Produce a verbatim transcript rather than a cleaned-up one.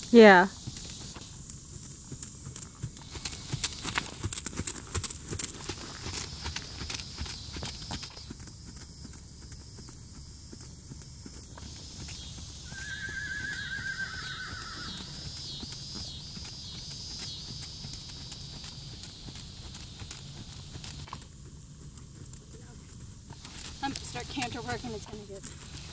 Yeah. I'm gonna start canter work and it's gonna get